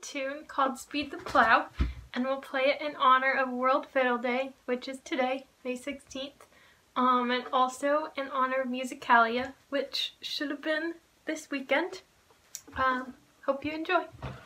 tune called Speed the Plow, and we'll play it in honor of World Fiddle Day, which is today, May 16th, and also in honor of Talia, which should have been this weekend. Hope you enjoy.